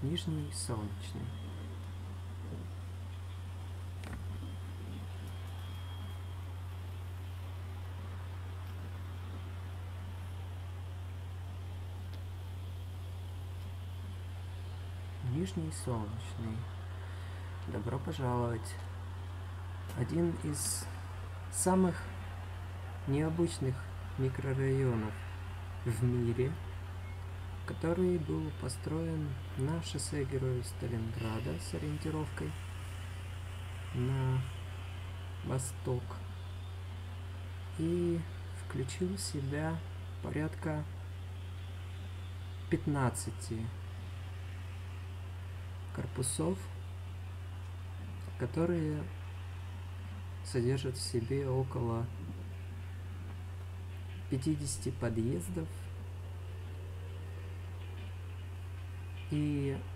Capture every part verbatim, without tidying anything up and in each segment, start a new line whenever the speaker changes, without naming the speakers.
Нижний Солнечный. Нижний Солнечный. Добро пожаловать. Один из самых необычных микрорайонов в мире, который был построен на шоссе Героев Сталинграда с ориентировкой на восток и включил в себя порядка пятнадцати корпусов, которые содержат в себе около пятидесяти подъездов и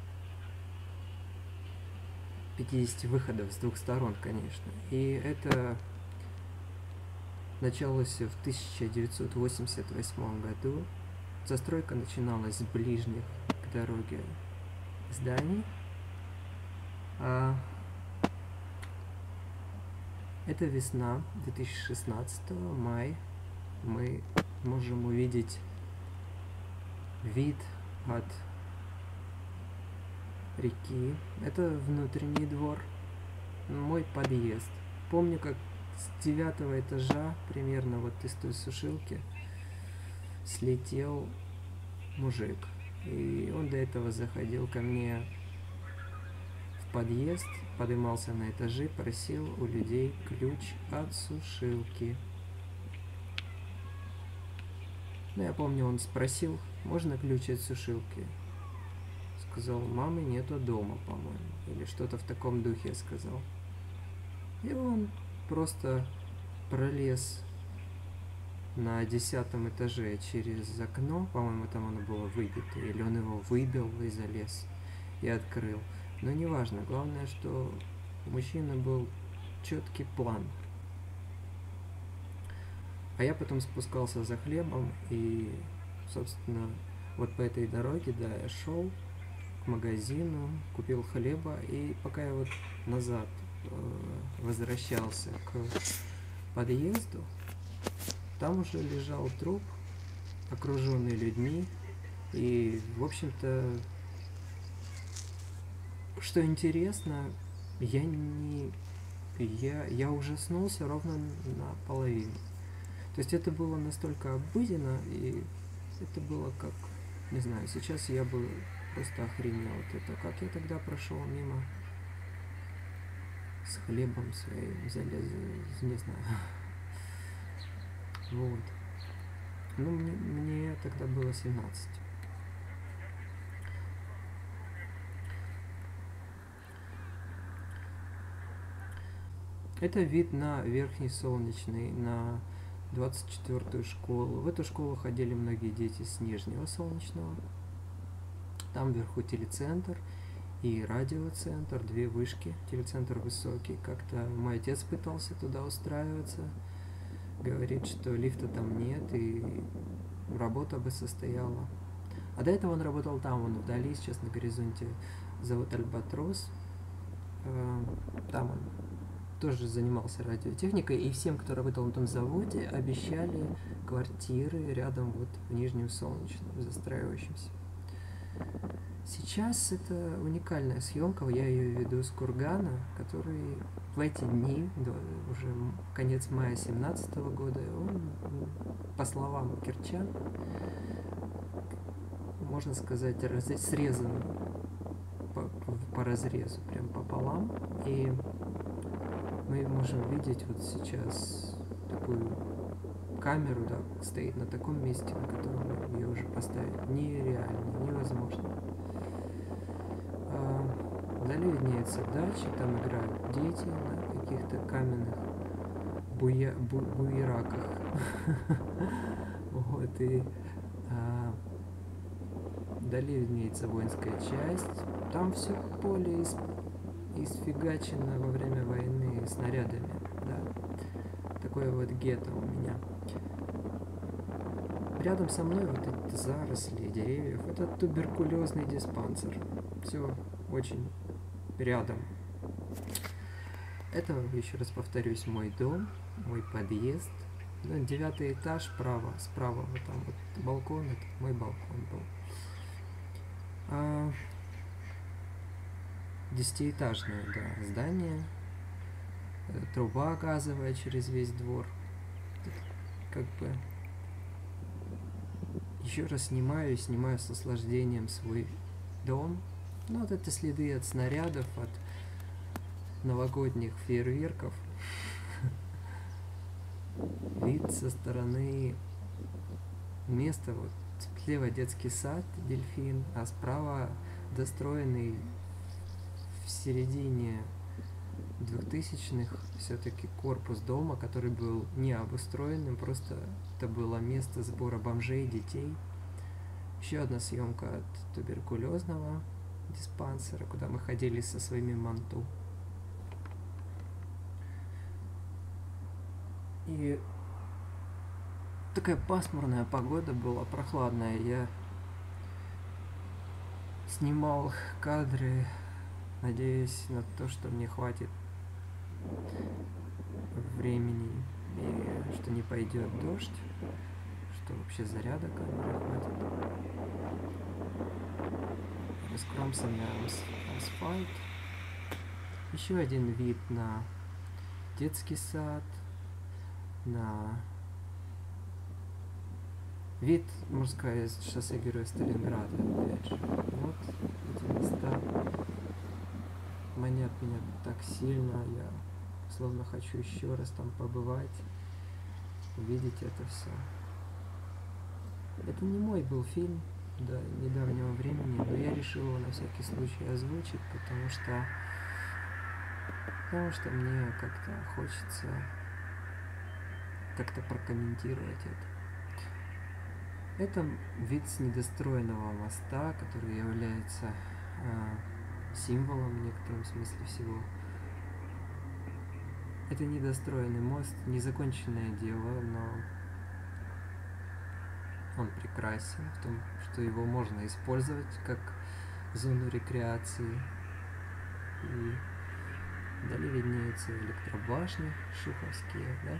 пятидесяти выходов с двух сторон, конечно. И это началось в тысяча девятьсот восемьдесят восьмом году. Застройка начиналась с ближних к дороге зданий. А это весна две тысячи шестнадцатого, май. Мы можем увидеть вид от реки. Это внутренний двор, мой подъезд. Помню, как с девятого этажа, примерно вот из той сушилки, слетел мужик. И он до этого заходил ко мне в подъезд, поднимался на этажи, просил у людей ключ от сушилки. Ну, я помню, он спросил, можно ключ от сушилки? Сказал, мамы нету дома, по-моему. Или что-то в таком духе сказал. И он просто пролез на десятом этаже через окно, по-моему, там оно было выбито, или он его выбил и залез, и открыл. Но неважно, главное, что у мужчины был четкий план. А я потом спускался за хлебом, и, собственно, вот по этой дороге, да, я шел к магазину, купил хлеба, и пока я вот назад э, возвращался к подъезду, там уже лежал труп, окруженный людьми, и, в общем-то, что интересно, я не... Я, я ужаснулся ровно наполовину. То есть это было настолько обыденно, и это было как, не знаю, сейчас я бы просто охренел от этого. Как я тогда прошел мимо с хлебом своим, залез, не знаю. Вот. Ну, мне, мне тогда было семнадцать. Это вид на Верхний Солнечный, на двадцать четвёртую школу. В эту школу ходили многие дети с Нижнего Солнечного. Там вверху телецентр и радиоцентр, две вышки. Телецентр высокий. Как-то мой отец пытался туда устраиваться. Говорит, что лифта там нет, и работа бы состояла. А до этого он работал там, он вдали, сейчас на горизонте завод Альбатрос. Там он тоже занимался радиотехникой, и всем, кто работал на том заводе, обещали квартиры рядом вот в Нижнем Солнечном, застраивающемся. Сейчас это уникальная съемка, я ее веду с кургана, который в эти дни, уже конец мая семнадцатого года, он, по словам кирчан, можно сказать, раз, срезан по, по разрезу, прям пополам, и мы можем видеть вот сейчас такую камеру, да, стоит на таком месте, на котором ее уже поставить нереально, невозможно. Вдали виднеется дача, там играют дети на каких-то каменных буя, бу, буераках. Вот, и а, вдали виднеется воинская часть. Там все поле из, изфигачено во время войны снарядами. Да. Такое вот гетто у меня. рядом со мной вот эти заросли деревьев. Это туберкулезный диспансер. Все очень рядом. Это, еще раз повторюсь, мой дом, мой подъезд. Девятый этаж справа, справа вот там вот балкон, это мой балкон был. А, десятиэтажное, да, здание. Труба газовая через весь двор. Тут как бы еще раз снимаю и снимаю с наслаждением свой дом. Ну, вот это следы от снарядов, от новогодних фейерверков. Вид со стороны места, вот слева детский сад, дельфин, а справа достроенный в середине двухтысячных все-таки корпус дома, который был не обустроенным, просто это было место сбора бомжей, детей. Еще одна съемка от туберкулезного диспансера, куда мы ходили со своими манту. И такая пасмурная погода была, прохладная. Я снимал кадры, надеясь на то, что мне хватит времени и что не пойдет дождь, что вообще заряда камеры хватит. Раскромсанный асфальт. Еще один вид на детский сад, на вид, можно сказать, шоссе Героя Сталинграда, опять же. Вот эти места манят меня так сильно, я словно хочу еще раз там побывать, увидеть это все. Это не мой был фильм до недавнего времени, но я решил его на всякий случай озвучить, потому что потому что мне как-то хочется как-то прокомментировать это. Это вид с недостроенного моста, который является э, символом в некотором смысле всего. Это недостроенный мост, незаконченное дело, но он прекрасен в том, что его можно использовать как зону рекреации. И вдали виднеются электробашни шуховские, да?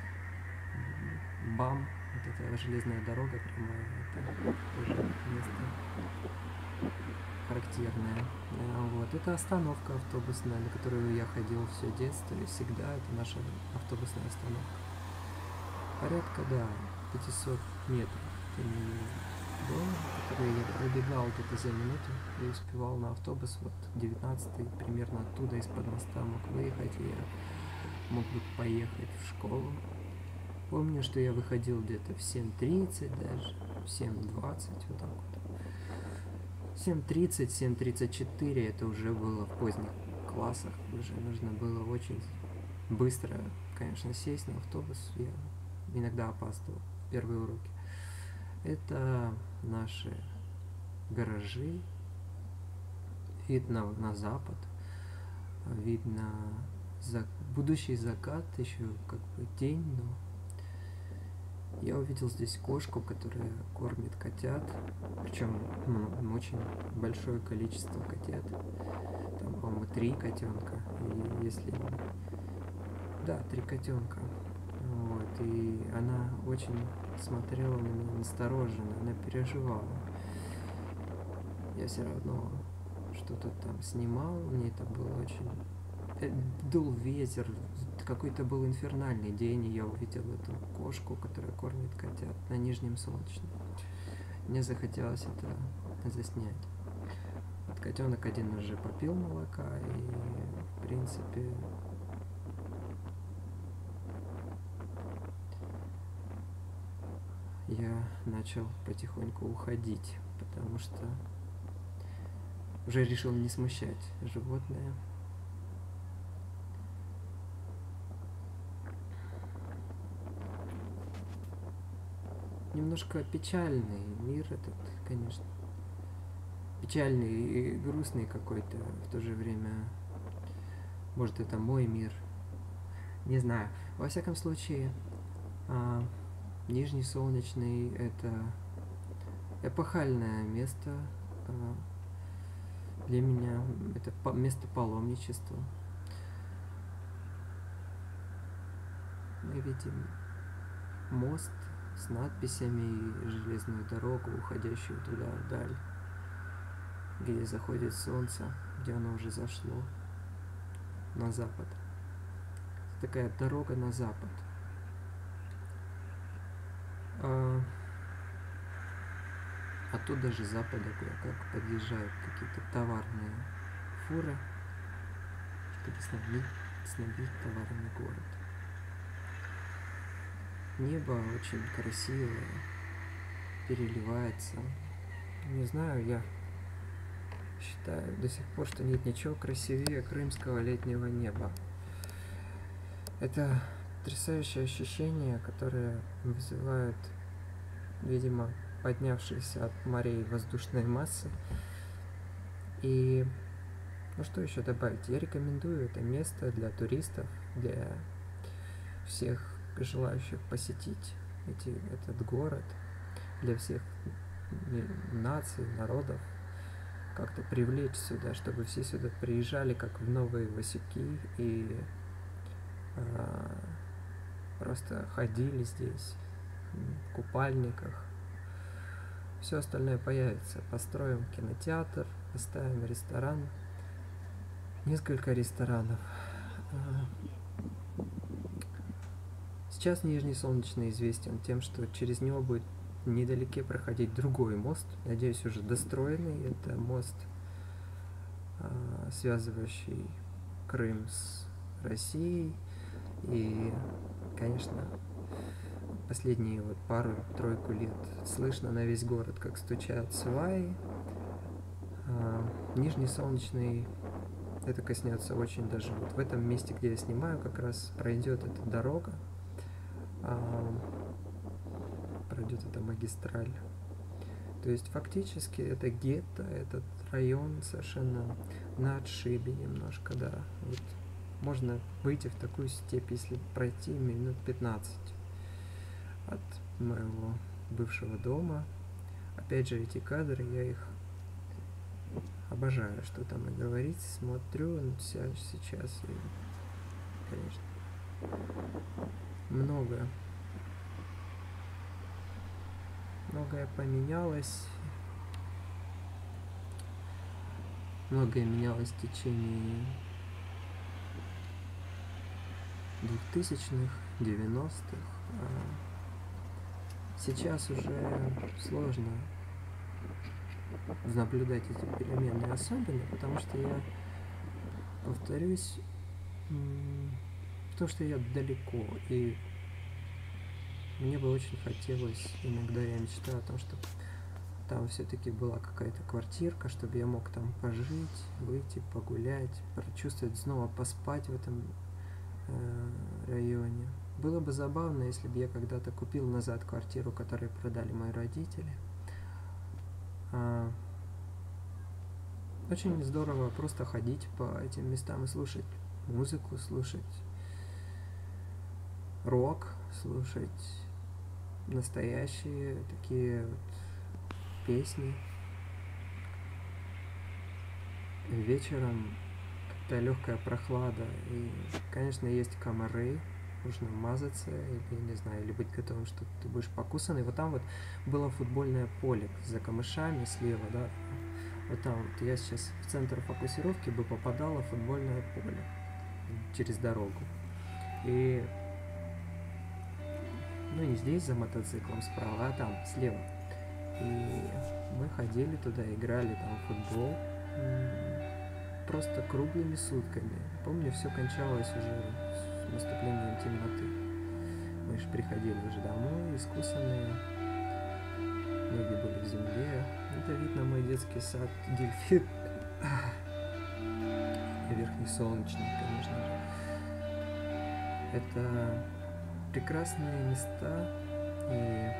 БАМ, вот эта железная дорога прямая, это тоже место характерное. Вот. Это остановка автобусная, на которую я ходил все детство, и всегда это наша автобусная остановка. Порядка, да, пятьсот метров до дома, который я пробегал где-то за минуту и успевал на автобус, вот девятнадцатый, примерно оттуда из-под моста мог выехать, и я мог бы поехать в школу. Помню, что я выходил где-то в семь тридцать даже, в семь двадцать, вот так вот. семь тридцать, семь тридцать четыре, это уже было в поздних классах, уже нужно было очень быстро, конечно, сесть на автобус, я иногда опаздывал в первые уроки. Это наши гаражи, вид на, на запад, вид на за, будущий закат, еще как бы день, но я увидел здесь кошку, которая кормит котят, причем ну, очень большое количество котят. Там, по-моему, три котенка. И если... Да, три котенка. Вот. И она очень смотрела на меня настороженно, она переживала. Я все равно что-то там снимал, мне это было очень... Дул ветер, какой-то был инфернальный день, и я увидел эту кошку, которая кормит котят на Нижнем Солнечном. Мне захотелось это заснять. Вот котенок один уже попил молока, и, в принципе, я начал потихоньку уходить, потому что уже решил не смущать животное. Немножко печальный мир этот, конечно. Печальный и грустный какой-то в то же время. Может, это мой мир. Не знаю. Во всяком случае, а, Нижний Солнечный — это эпохальное место э, для меня, это по- место паломничества. Мы видим мост с надписями и железную дорогу, уходящую туда вдаль, где заходит солнце, где оно уже зашло на запад. Такая дорога на запад. А оттуда же с запада как подъезжают какие-то товарные фуры, чтобы снабдить, снабдить товарами город. Небо очень красивое, переливается. Не знаю, я считаю до сих пор, что нет ничего красивее крымского летнего неба. Это потрясающее ощущение, которое вызывает, видимо, поднявшиеся от морей воздушной массы. И ну что еще добавить? Я рекомендую это место для туристов, для всех желающих посетить эти, этот город, для всех наций, народов, как-то привлечь сюда, чтобы все сюда приезжали как в новые Васюки и а, просто ходили здесь в купальниках. Все остальное появится. Построим кинотеатр, поставим ресторан, несколько ресторанов. Сейчас Нижний Солнечный известен тем, что через него будет недалеке проходить другой мост, надеюсь, уже достроенный. Это мост, связывающий Крым с Россией. И, конечно, последние вот пару-тройку лет слышно на весь город, как стучат сваи. Нижний Солнечный, это коснется очень даже вот в этом месте, где я снимаю, как раз пройдет эта дорога, пройдет эта магистраль. То есть фактически это гетто, этот район совершенно на отшибе немножко, да. Вот можно выйти в такую степь, если пройти минут пятнадцать от моего бывшего дома. Опять же, эти кадры, я их обожаю, что там и говорить, смотрю вся сейчас, и, конечно, много, многое поменялось, многое менялось в течение двухтысячных, девяностых. Сейчас уже сложно наблюдать эти перемены особенно, потому что я, повторюсь, то, что я далеко, и мне бы очень хотелось, иногда я мечтаю о том, чтобы там все-таки была какая-то квартирка, чтобы я мог там пожить, выйти, погулять, прочувствовать, снова поспать в этом э, районе. Было бы забавно, если бы я когда-то купил назад квартиру, которую продали мои родители. А, очень здорово просто ходить по этим местам и слушать музыку, слушать рок, слушать настоящие такие вот песни. Вечером какая-то легкая прохлада. И, конечно, есть комары. Нужно мазаться, или, не знаю, или быть готовым, что ты будешь покусан. И вот там вот было футбольное поле за камышами слева, да. Вот там вот я сейчас в центр фокусировки бы попадало футбольное поле через дорогу. И ну не здесь за мотоциклом справа, а там слева. И мы ходили туда, играли там в футбол просто круглыми сутками. Помню, все кончалось уже с наступлением темноты. Мы же приходили уже домой, искусанные, ноги были в земле. Это вид на мой детский сад, Дельфин. Верхний Солнечный, конечно же. Это прекрасные места, и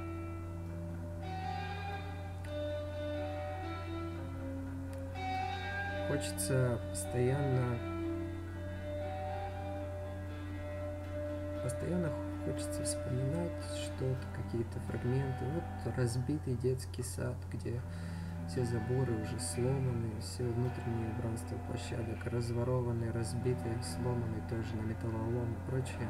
хочется постоянно, постоянно хочется вспоминать что-то, какие-то фрагменты. Вот разбитый детский сад, где все заборы уже сломаны, все внутренние убранства площадок разворованы, разбиты, сломаны тоже на металлолом и прочее.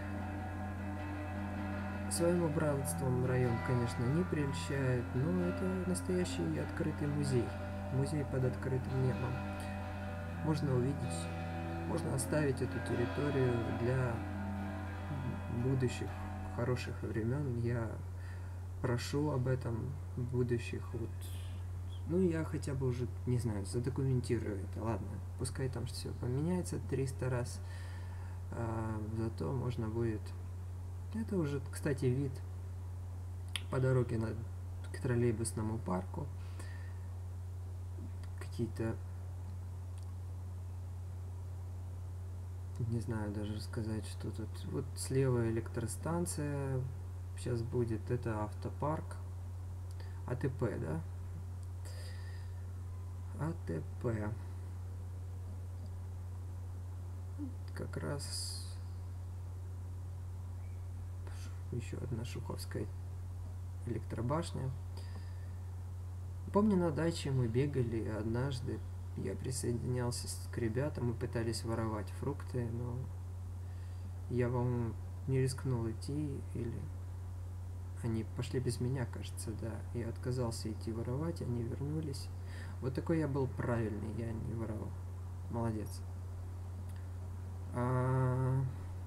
Своим убранством район, конечно, не прельщает, но это настоящий открытый музей. Музей под открытым небом. Можно увидеть, можно оставить эту территорию для будущих хороших времен. Я прошу об этом будущих. Вот. Ну, я хотя бы уже, не знаю, задокументирую это. Ладно, пускай там все поменяется триста раз, а, зато можно будет... Это уже, кстати, вид по дороге на, к троллейбусному парку. Какие-то, не знаю даже сказать, что тут. Вот слева электростанция сейчас будет, это автопарк. АТП, да? АТП. Как раз еще одна Шуховская электробашня. Помню, на даче мы бегали однажды. Я присоединялся к ребятам, мы пытались воровать фрукты, но я, по-моему, не рискнул идти, или они пошли без меня, кажется, да. Я отказался идти воровать, они вернулись. Вот такой я был правильный, я не воровал. Молодец. А...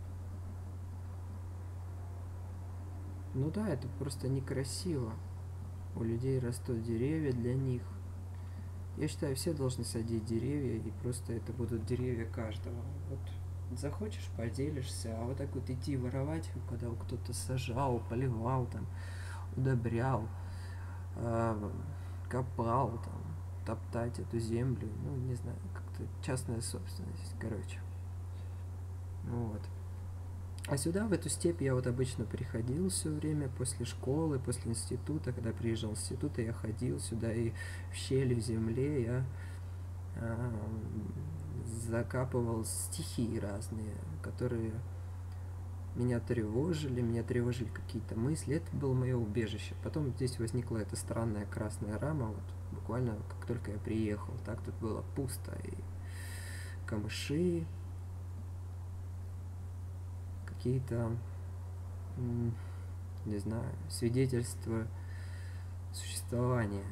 Ну да, это просто некрасиво. У людей растут деревья для них. Я считаю, все должны садить деревья, и просто это будут деревья каждого. Вот захочешь, поделишься, а вот так вот идти воровать, когда кто-то сажал, поливал, там, удобрял, э, копал, там, топтать эту землю, ну, не знаю, как-то частная собственность, короче. Вот. А сюда, в эту степь, я вот обычно приходил все время после школы, после института. Когда приезжал в институт, я ходил сюда, и в щели в земле я э, закапывал стихи разные, которые меня тревожили, меня тревожили какие-то мысли. Это было мое убежище. Потом здесь возникла эта странная красная рама, вот буквально как только я приехал. Так тут было пусто, и камыши, какие-то, не знаю, свидетельства существования,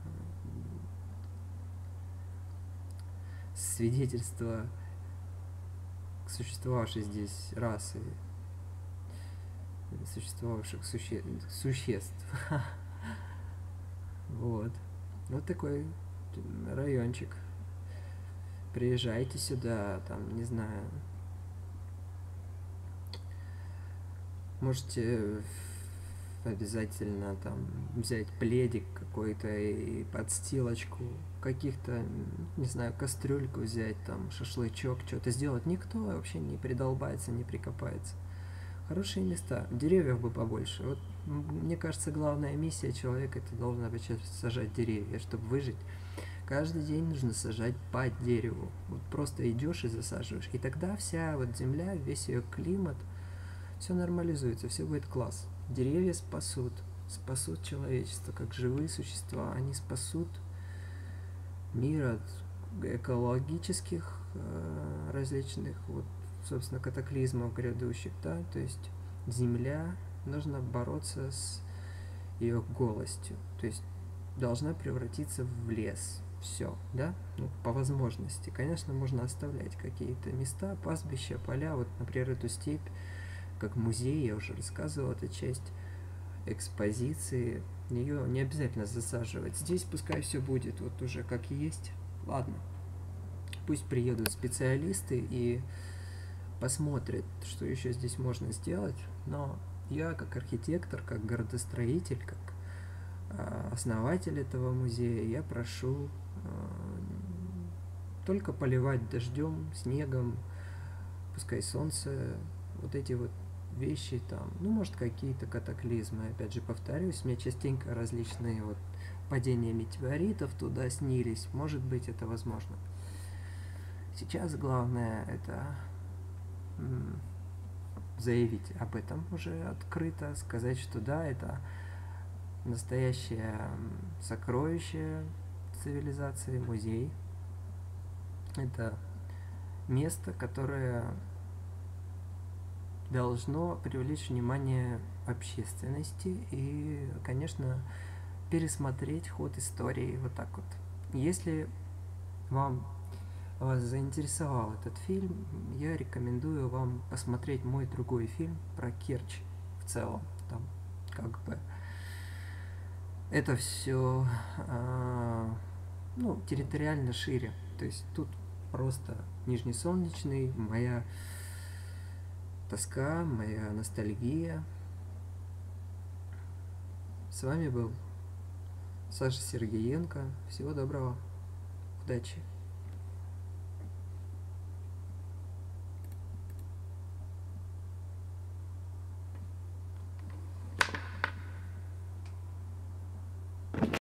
свидетельства существовавшей здесь расы, существовавших суще... существ. Вот. Вот такой райончик. Приезжайте сюда, там, не знаю, можете обязательно там взять пледик какой-то и подстилочку, каких-то, не знаю, кастрюльку взять, там, шашлычок, что-то сделать. Никто вообще не придолбается, не прикопается. Хорошие места, деревьев бы побольше. Вот, мне кажется, главная миссия человека — это должна быть сажать деревья, чтобы выжить. Каждый день нужно сажать по дереву. Вот просто идешь и засаживаешь. И тогда вся вот земля, весь ее климат, все нормализуется, все будет класс. Деревья спасут, спасут человечество, как живые существа. Они спасут мир от экологических э, различных, вот, собственно, катаклизмов грядущих, да, то есть земля, нужно бороться с ее голостью, то есть должна превратиться в лес. Все, да, ну, по возможности. Конечно, можно оставлять какие-то места, пастбища, поля, вот, например, эту степь, как музей, я уже рассказывал, это часть экспозиции, ее не обязательно засаживать. Здесь пускай все будет вот уже как есть. Ладно, пусть приедут специалисты и посмотрят, что еще здесь можно сделать, но я как архитектор, как городостроитель, как э, основатель этого музея, я прошу э, только поливать дождем, снегом, пускай солнце, вот эти вот вещи там, ну, может, какие-то катаклизмы, опять же, повторюсь, мне частенько различные вот падения метеоритов туда снились, может быть, это возможно. Сейчас главное это м- заявить об этом уже открыто, сказать, что да, это настоящее сокровище цивилизации, музей. Это место, которое должно привлечь внимание общественности и, конечно, пересмотреть ход истории вот так вот. Если вам вас заинтересовал этот фильм, я рекомендую вам посмотреть мой другой фильм про Керчь в целом. Там как бы это все а, ну, территориально шире. То есть тут просто Нижнесолнечный, моя тоска, моя ностальгия. С вами был Саша Сергеенко. Всего доброго. Удачи.